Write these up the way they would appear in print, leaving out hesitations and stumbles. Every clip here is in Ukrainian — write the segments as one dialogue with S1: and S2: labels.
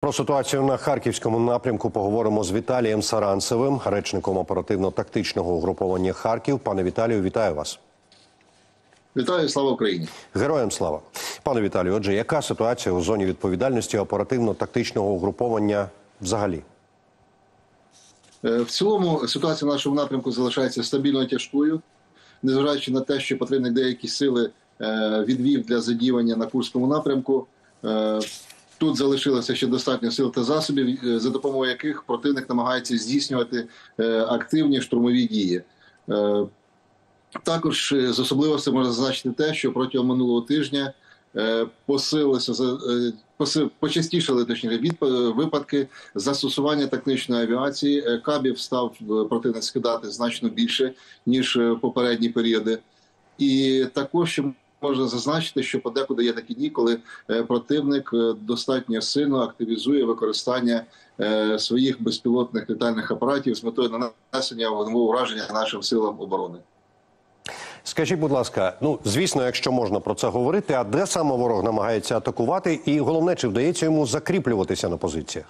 S1: Про ситуацію на Харківському напрямку поговоримо з Віталієм Саранцевим, речником оперативно-тактичного угруповання «Харків». Пане Віталію, вітаю вас.
S2: Вітаю, слава Україні.
S1: Героям слава. Пане Віталію, отже, яка ситуація у зоні відповідальності оперативно-тактичного угруповання взагалі?
S2: В цілому ситуація в нашому напрямку залишається стабільно тяжкою, незважаючи на те, що противник деякі сили відвів для задіювання на Курському напрямку. Тут залишилося ще достатньо сил та засобів, за допомогою яких противник намагається здійснювати активні штурмові дії. Також з особливостей можна зазначити те, що протягом минулого тижня почастішали випадки застосування тактичної авіації. Кабів став противник скидати значно більше, ніж в попередні періоди. І також можна зазначити, що подекуди є такі дні, коли противник достатньо сильно активізує використання своїх безпілотних літальних апаратів з метою нанесення вогневого ураження нашим силам оборони.
S1: Скажіть, будь ласка, звісно, якщо можна про це говорити, а де саме ворог намагається атакувати? І головне, чи вдається йому закріплюватися на позиціях?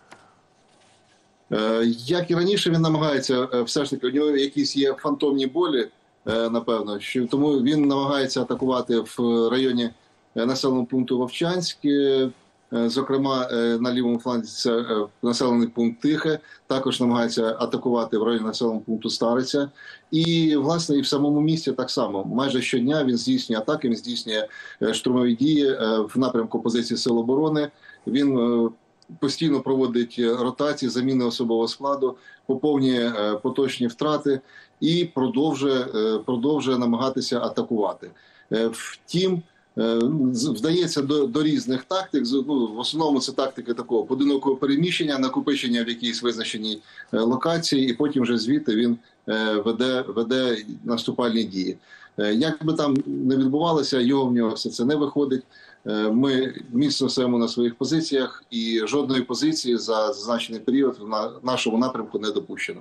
S2: Як і раніше, він намагається, все ж таки, у нього якісь є фантомні болі, напевно, тому він намагається атакувати в районі населеного пункту Вовчанськ, зокрема на лівому фланзі це населений пункт Тихе, також намагається атакувати в районі населеного пункту Стариця. І, власне, і в самому місті так само. Майже щодня він здійснює атаки, він здійснює штурмові дії в напрямку позиції Сил оборони. Він постійно проводить ротації, заміни особового складу, поповнює поточні втрати і продовжує намагатися атакувати. Втім, вдається до різних тактик. В основному це тактики такого поодинокого переміщення, накопичення в якійсь визначеній локації, і потім вже звідти він веде наступальні дії. Як би там не відбувалося, в нього все це не виходить. Ми міцно стоїмо на своїх позиціях, і жодної позиції за зазначений період в нашому напрямку не допущено.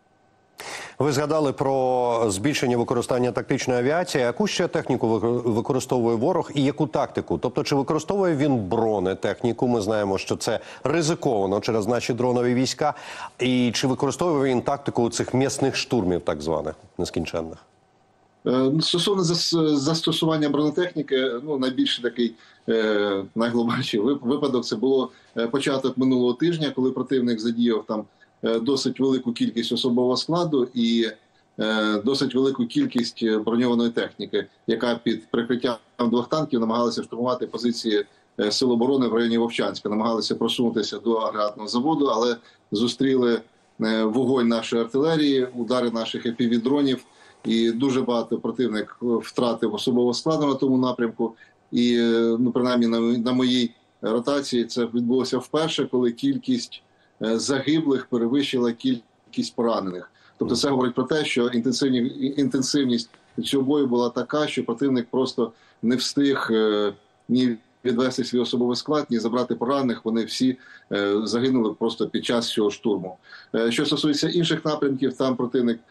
S1: Ви згадали про збільшення використання тактичної авіації. Яку ще техніку використовує ворог і яку тактику? Тобто, чи використовує він бронетехніку? Ми знаємо, що це ризиковано через наші дронові війська. І чи використовує він тактику цих м'ясних штурмів, так званих, нескінченних?
S2: Стосовно застосування бронетехніки, найбільш такий найглобальніший випадок – це було початок минулого тижня, коли противник задіяв там досить велику кількість особового складу і досить велику кількість броньованої техніки, яка під прикриттям двох танків намагалася штурмувати позиції Сил оборони в районі Вовчанська, намагалися просунутися до агрегатного заводу, але зустріли вогонь нашої артилерії, удари наших FPV-дронів, і дуже багато противник втратив особового складу на тому напрямку. І, принаймні, на моїй ротації це відбулося вперше, коли кількість загиблих перевищила кількість поранених. Тобто це говорить про те, що інтенсивність цього бою була така, що противник просто не встиг ні відвести свій особовий склад, ні забрати поранених. Вони всі загинули просто під час цього штурму. Що стосується інших напрямків, там противник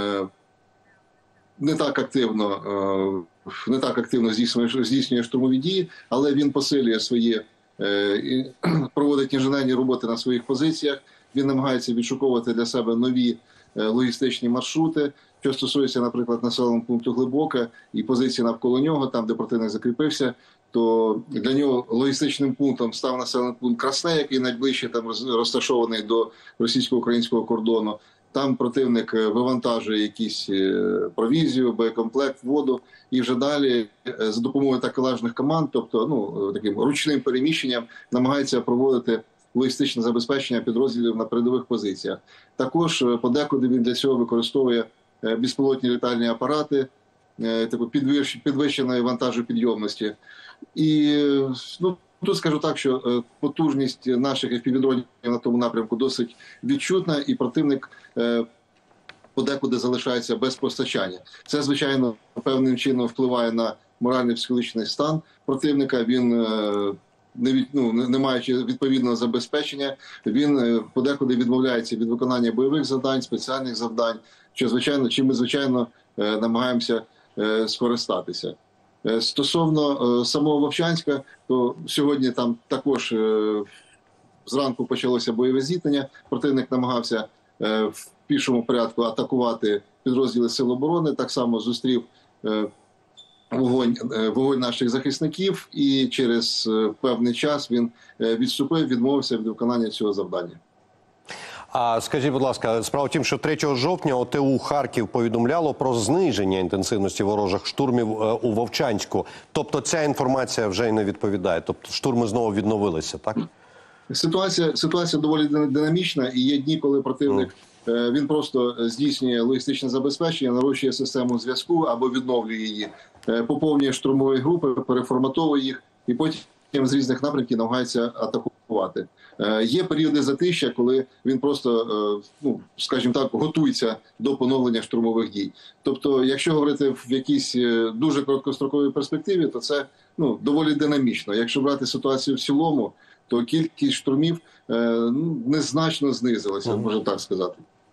S2: не так активно здійснює штурмові дії, але він посилює проводить інженерні роботи на своїх позиціях. Він намагається відшуковувати для себе нові логістичні маршрути. Що стосується, наприклад, населеного пункту Глибоке і позиції навколо нього, там, де противник закріпився, то для нього логістичним пунктом став населений пункт Красне, який найближче там розташований до російсько-українського кордону. Там противник вивантажує якісь провізію, боєкомплект, воду, і вже далі за допомогою такелажних команд, тобто таким ручним переміщенням, намагається проводити логістичне забезпечення підрозділів на передових позиціях. Також подекуди він для цього використовує безпілотні літальні апарати підвищеної вантажопідйомності. І тут скажу так, що потужність наших FPV-дронів на тому напрямку досить відчутна, і противник подекуди залишається без постачання. Це, звичайно, певним чином впливає на моральний психологічний стан противника. Він, не маючи відповідного забезпечення, він подекуди відмовляється від виконання бойових завдань, спеціальних завдань, чим ми, звичайно, намагаємося скористатися. Стосовно самого Вовчанська, то сьогодні там також зранку почалося бойове зіткнення. Противник намагався в пішому порядку атакувати підрозділи Сил оборони. Так само зустрів вогонь наших захисників, і через певний час він відступив, відмовився від виконання цього завдання.
S1: А скажіть, будь ласка, справа в тім, що 3 жовтня ОТУ Харків повідомляло про зниження інтенсивності ворожих штурмів у Вовчанську. Тобто ця інформація вже й не відповідає. Тобто штурми знову відновилися, так?
S2: Ситуація доволі динамічна, і є дні, коли противник він просто здійснює логістичне забезпечення, нарощує систему зв'язку або відновлює її, поповнює штурмові групи, переформатовує їх і потім з різних напрямків намагається атакувати. Є періоди затища, коли він просто, скажімо так, готується до поновлення штурмових дій. Тобто, якщо говорити в якійсь дуже короткостроковій перспективі, то це доволі динамічно. Якщо брати ситуацію в цілому, то кількість штурмів незначно знизилася, можна так сказати.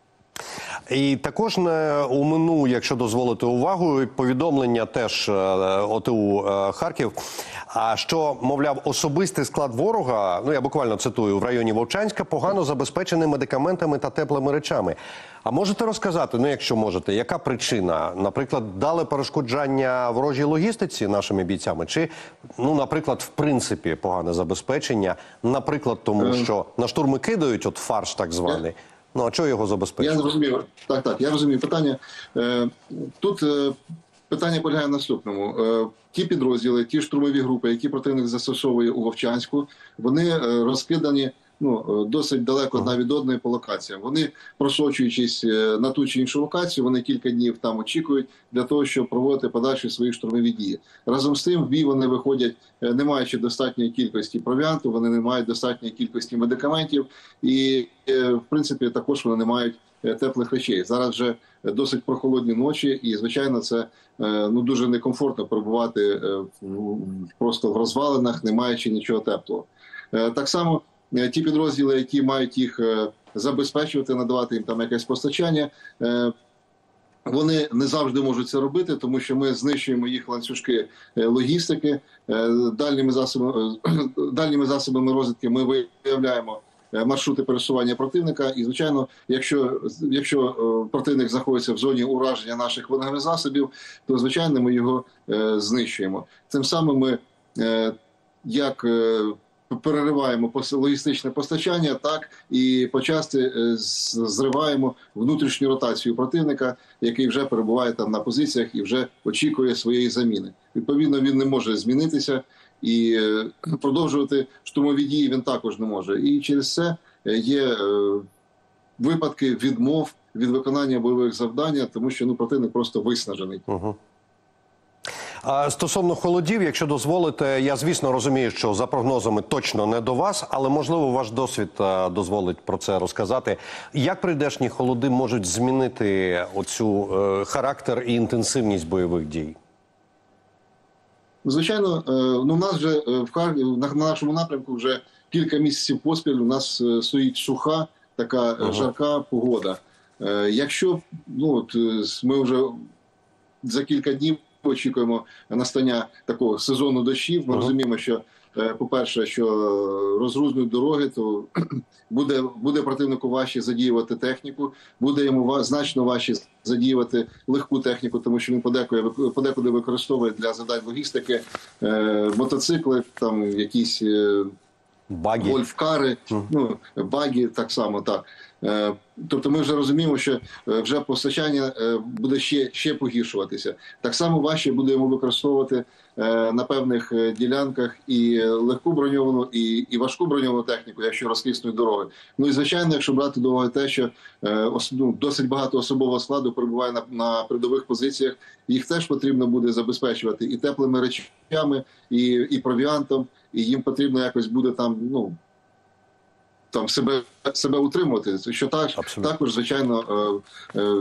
S1: І також не омину, якщо дозволити увагу, повідомлення теж ОТУ Харків, що, мовляв, особистий склад ворога, я буквально цитую, в районі Вовчанська погано забезпечений медикаментами та теплими речами. А можете розказати, якщо можете, яка причина? Наприклад, дали перешкоджання ворожій логістиці нашими бійцями? Чи, наприклад, в принципі погане забезпечення? Наприклад, тому що на штурми кидають, фарш так званий. А чого його забезпечити?
S2: Я зрозумів. Так, я розумію питання. Тут питання полягає в наступному. Ті підрозділи, ті штурмові групи, які противник застосовує у Вовчанську, вони розкидані досить далеко одна від одної по локаціям. Вони, просочуючись на ту чи іншу локацію, вони кілька днів там очікують для того, щоб проводити подальші свої штурмові дії. Разом з тим, в бій вони виходять, не маючи достатньої кількості провіанту, вони не мають достатньої кількості медикаментів і, в принципі, також вони не мають теплих речей. Зараз вже досить прохолодні ночі і, звичайно, це дуже некомфортно перебувати просто в розвалинах, не маючи нічого теплого. Так само ті підрозділи, які мають їх забезпечувати, надавати їм там якесь постачання, вони не завжди можуть це робити, тому що ми знищуємо їх ланцюжки логістики, дальніми засобами розвідки ми виявляємо маршрути пересування противника. І, звичайно, якщо противник знаходиться в зоні ураження наших вогневих засобів, то, звичайно, ми його знищуємо. Тим самим ми як перериваємо логістичне постачання, так і почасти зриваємо внутрішню ротацію противника, який вже перебуває там на позиціях і вже очікує своєї заміни. Відповідно, він не може змінитися і продовжувати штурмові дії він також не може. І через це є випадки відмов від виконання бойових завдань, тому що противник просто виснажений.
S1: А стосовно холодів, якщо дозволите, я, звісно, розумію, що за прогнозами точно не до вас, але, можливо, ваш досвід дозволить про це розказати. Як прийдешні холоди можуть змінити оцю характер і інтенсивність бойових дій?
S2: Звичайно, у нас вже на нашому напрямку вже кілька місяців поспіль у нас стоїть суха, така жарка погода. Якщо ми вже за кілька днів очікуємо настання такого сезону дощів. Ми розуміємо, що, по-перше, що розгрузнуть дороги, то буде противнику важче задіювати техніку, буде йому значно важче задіювати легку техніку, тому що він подекуди використовує для завдань логістики мотоцикли, там якісь гольф-кари, баги так само, так. Тобто ми вже розуміємо, що вже постачання буде ще погіршуватися. Так само важче буде йому використовувати на певних ділянках і легку броньовану, і важку броньовану техніку, якщо розкиснуть дороги. І, звичайно, якщо брати до уваги те, що досить багато особового складу перебуває на передових позиціях, їх теж потрібно буде забезпечувати і теплими речами, і провіантом, і їм потрібно якось буде там себе утримувати, що також, звичайно,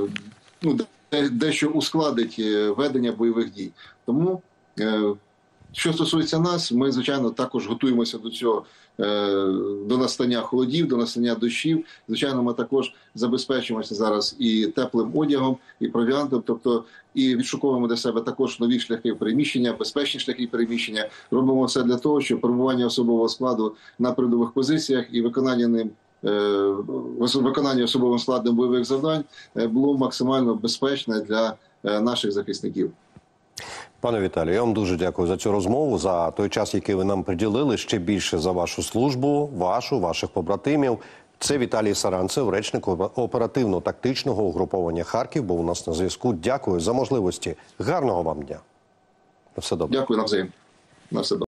S2: дещо ускладить ведення бойових дій. Тому Що стосується нас, ми, звичайно, також готуємося до цього, до настання холодів, до настання дощів. Звичайно, ми також забезпечуємося зараз і теплим одягом, і провіантом, тобто і відшуковуємо для себе також нові шляхи переміщення, безпечні шляхи переміщення. Робимо все для того, щоб перебування особового складу на передових позиціях і виконання особовим складом бойових завдань було максимально безпечне для наших захисників.
S1: Пане Віталію, я вам дуже дякую за цю розмову, за той час, який ви нам приділили, ще більше за вашу службу, ваших побратимів. Це Віталій Саранцев, речник оперативно-тактичного угруповання «Харків», був у нас на зв'язку. Дякую за можливості. Гарного вам дня. На все добре.
S2: Дякую навзаєм. На все добре.